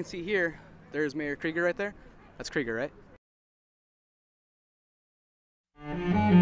can see here, there's Mayor Krieger right there. That's Krieger, right?